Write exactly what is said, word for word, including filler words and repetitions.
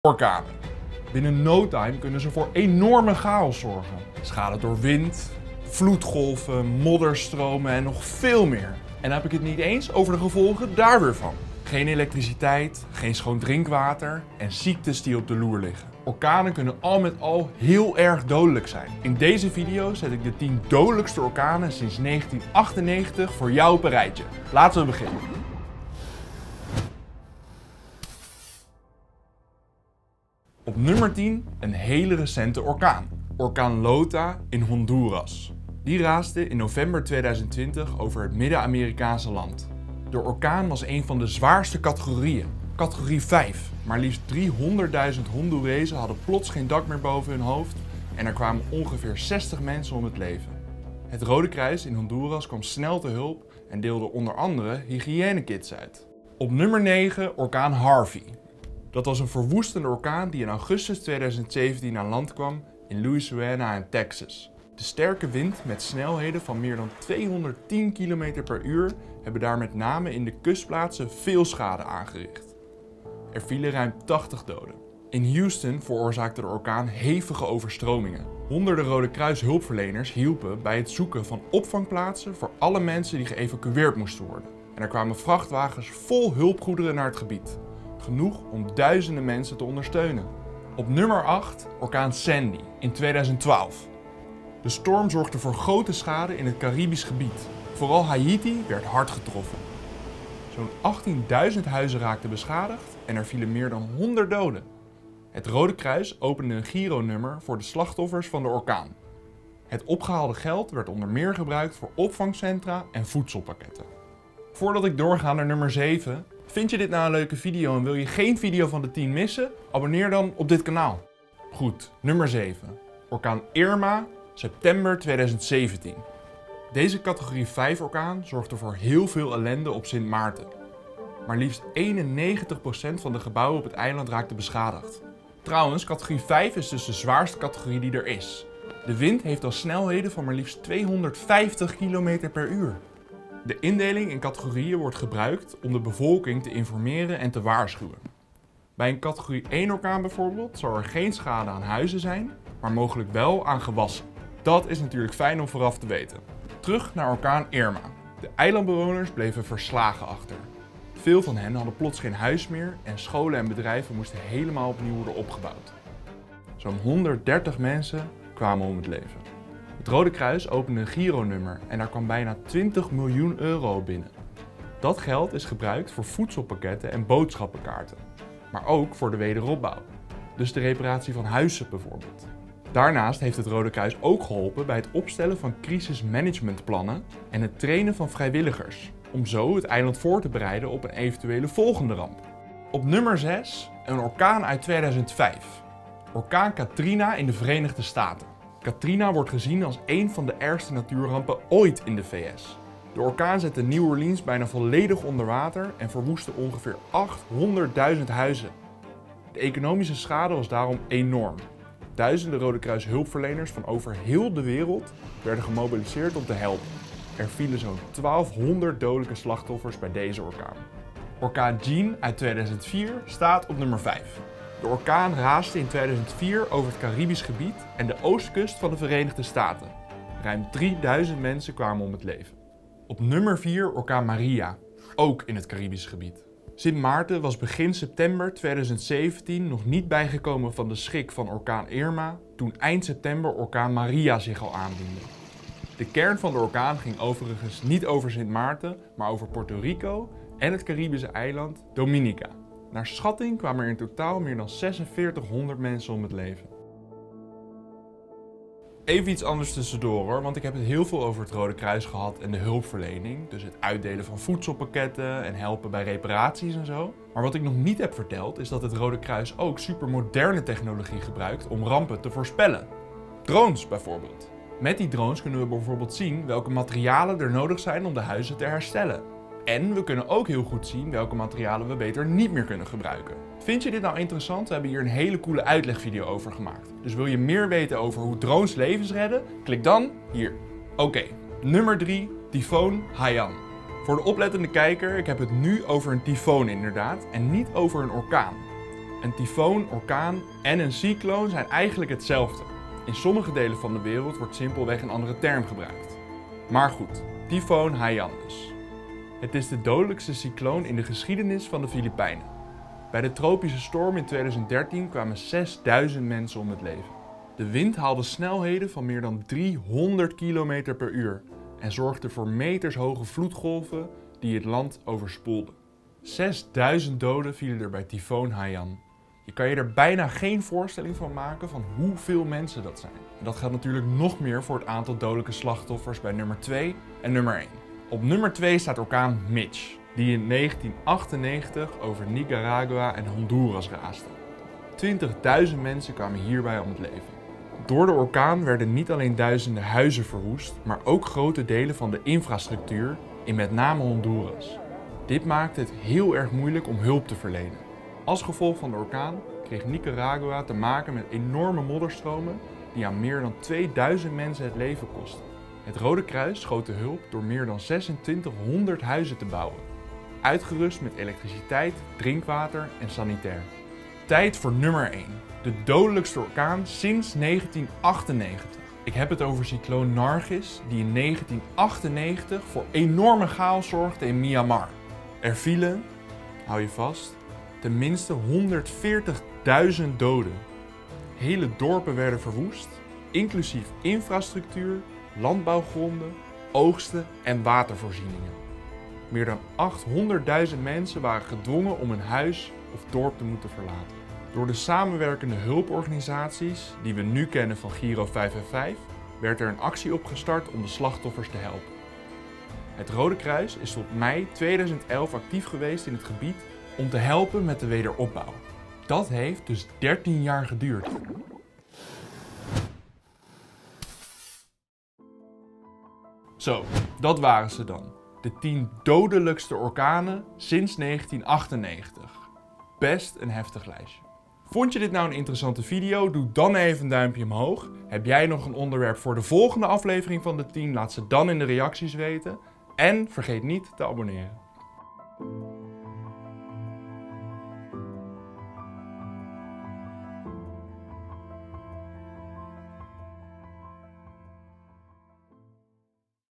Orkanen. Binnen no time kunnen ze voor enorme chaos zorgen. Schade door wind, vloedgolven, modderstromen en nog veel meer. En dan heb ik het niet eens over de gevolgen daar weer van. Geen elektriciteit, geen schoon drinkwater en ziektes die op de loer liggen. Orkanen kunnen al met al heel erg dodelijk zijn. In deze video zet ik de tien dodelijkste orkanen sinds negentien achtennegentig voor jou op een rijtje. Laten we beginnen. Op nummer tien een hele recente orkaan. Orkaan Lota in Honduras. Die raasde in november tweeduizend twintig over het Midden-Amerikaanse land. De orkaan was een van de zwaarste categorieën, categorie vijf. Maar liefst driehonderdduizend Hondurezen hadden plots geen dak meer boven hun hoofd en er kwamen ongeveer zestig mensen om het leven. Het Rode Kruis in Honduras kwam snel te hulp en deelde onder andere hygiënekits uit. Op nummer negen orkaan Harvey. Dat was een verwoestende orkaan die in augustus tweeduizend zeventien aan land kwam in Louisiana en Texas. De sterke wind met snelheden van meer dan tweehonderdtien kilometer per uur hebben daar met name in de kustplaatsen veel schade aangericht. Er vielen ruim tachtig doden. In Houston veroorzaakte de orkaan hevige overstromingen. Honderden Rode Kruis hulpverleners hielpen bij het zoeken van opvangplaatsen voor alle mensen die geëvacueerd moesten worden. En er kwamen vrachtwagens vol hulpgoederen naar het gebied. Genoeg om duizenden mensen te ondersteunen. Op nummer acht orkaan Sandy in tweeduizend twaalf. De storm zorgde voor grote schade in het Caribisch gebied. Vooral Haiti werd hard getroffen. Zo'n achttienduizend huizen raakten beschadigd en er vielen meer dan honderd doden. Het Rode Kruis opende een gironummer voor de slachtoffers van de orkaan. Het opgehaalde geld werd onder meer gebruikt voor opvangcentra en voedselpakketten. Voordat ik doorga naar nummer zeven... Vind je dit nou een leuke video en wil je geen video van de tien missen? Abonneer dan op dit kanaal. Goed, nummer zeven. Orkaan Irma, september tweeduizend zeventien. Deze categorie vijf orkaan zorgde voor heel veel ellende op Sint Maarten. Maar liefst eenennegentig procent van de gebouwen op het eiland raakte beschadigd. Trouwens, categorie vijf is dus de zwaarste categorie die er is. De wind heeft al snelheden van maar liefst tweehonderdvijftig kilometer per uur. De indeling in categorieën wordt gebruikt om de bevolking te informeren en te waarschuwen. Bij een categorie één orkaan bijvoorbeeld zal er geen schade aan huizen zijn, maar mogelijk wel aan gewassen. Dat is natuurlijk fijn om vooraf te weten. Terug naar orkaan Irma. De eilandbewoners bleven verslagen achter. Veel van hen hadden plots geen huis meer en scholen en bedrijven moesten helemaal opnieuw worden opgebouwd. Zo'n honderddertig mensen kwamen om het leven. Het Rode Kruis opende een gironummer en daar kwam bijna twintig miljoen euro binnen. Dat geld is gebruikt voor voedselpakketten en boodschappenkaarten, maar ook voor de wederopbouw. Dus de reparatie van huizen bijvoorbeeld. Daarnaast heeft het Rode Kruis ook geholpen bij het opstellen van crisismanagementplannen en het trainen van vrijwilligers, om zo het eiland voor te bereiden op een eventuele volgende ramp. Op nummer zes een orkaan uit tweeduizend vijf. Orkaan Katrina in de Verenigde Staten. Katrina wordt gezien als een van de ergste natuurrampen ooit in de V S. De orkaan zette New Orleans bijna volledig onder water en verwoestte ongeveer achthonderdduizend huizen. De economische schade was daarom enorm. Duizenden Rode Kruis hulpverleners van over heel de wereld werden gemobiliseerd om te helpen. Er vielen zo'n twaalfhonderd dodelijke slachtoffers bij deze orkaan. Orkaan Jeanne uit tweeduizend vier staat op nummer vijf. De orkaan raasde in tweeduizend vier over het Caribisch gebied en de oostkust van de Verenigde Staten. Ruim drieduizend mensen kwamen om het leven. Op nummer vier orkaan Maria, ook in het Caribisch gebied. Sint Maarten was begin september tweeduizend zeventien nog niet bijgekomen van de schrik van orkaan Irma, toen eind september orkaan Maria zich al aandiende. De kern van de orkaan ging overigens niet over Sint Maarten, maar over Puerto Rico en het Caribische eiland Dominica. Naar schatting kwamen er in totaal meer dan zesenveertighonderd mensen om het leven. Even iets anders tussendoor hoor, want ik heb het heel veel over het Rode Kruis gehad en de hulpverlening. Dus het uitdelen van voedselpakketten en helpen bij reparaties en zo. Maar wat ik nog niet heb verteld is dat het Rode Kruis ook supermoderne technologie gebruikt om rampen te voorspellen. Drones bijvoorbeeld. Met die drones kunnen we bijvoorbeeld zien welke materialen er nodig zijn om de huizen te herstellen. En we kunnen ook heel goed zien welke materialen we beter niet meer kunnen gebruiken. Vind je dit nou interessant? We hebben hier een hele coole uitlegvideo over gemaakt. Dus wil je meer weten over hoe drones levens redden? Klik dan hier. Oké, okay. Nummer drie, tyfoon Haiyan. Voor de oplettende kijker, ik heb het nu over een tyfoon inderdaad en niet over een orkaan. Een tyfoon, orkaan en een cycloon zijn eigenlijk hetzelfde. In sommige delen van de wereld wordt simpelweg een andere term gebruikt. Maar goed, tyfoon Haiyan dus. Het is de dodelijkste cycloon in de geschiedenis van de Filipijnen. Bij de tropische storm in tweeduizend dertien kwamen zesduizend mensen om het leven. De wind haalde snelheden van meer dan driehonderd kilometer per uur en zorgde voor metershoge vloedgolven die het land overspoelden. zesduizend doden vielen er bij tyfoon Haiyan. Je kan je er bijna geen voorstelling van maken van hoeveel mensen dat zijn. En dat gaat natuurlijk nog meer voor het aantal dodelijke slachtoffers bij nummer twee en nummer één. Op nummer twee staat orkaan Mitch, die in negentien achtennegentig over Nicaragua en Honduras raasde. twintigduizend mensen kwamen hierbij om het leven. Door de orkaan werden niet alleen duizenden huizen verwoest, maar ook grote delen van de infrastructuur in met name Honduras. Dit maakte het heel erg moeilijk om hulp te verlenen. Als gevolg van de orkaan kreeg Nicaragua te maken met enorme modderstromen die aan meer dan tweeduizend mensen het leven kostten. Het Rode Kruis schoot de hulp door meer dan zesentwintighonderd huizen te bouwen, uitgerust met elektriciteit, drinkwater en sanitair. Tijd voor nummer één. De dodelijkste orkaan sinds negentien achtennegentig. Ik heb het over cycloon Nargis, die in negentien achtennegentig voor enorme chaos zorgde in Myanmar. Er vielen, hou je vast, tenminste honderdveertigduizend doden. Hele dorpen werden verwoest, inclusief infrastructuur, landbouwgronden, oogsten en watervoorzieningen. Meer dan achthonderdduizend mensen waren gedwongen om hun huis of dorp te moeten verlaten. Door de samenwerkende hulporganisaties, die we nu kennen van Giro vijf vijf vijf, werd er een actie opgestart om de slachtoffers te helpen. Het Rode Kruis is tot mei tweeduizend elf actief geweest in het gebied om te helpen met de wederopbouw. Dat heeft dus dertien jaar geduurd. Zo, dat waren ze dan. De tien dodelijkste orkanen sinds negentien achtennegentig. Best een heftig lijstje. Vond je dit nou een interessante video? Doe dan even een duimpje omhoog. Heb jij nog een onderwerp voor de volgende aflevering van de tien? Laat ze dan in de reacties weten. En vergeet niet te abonneren.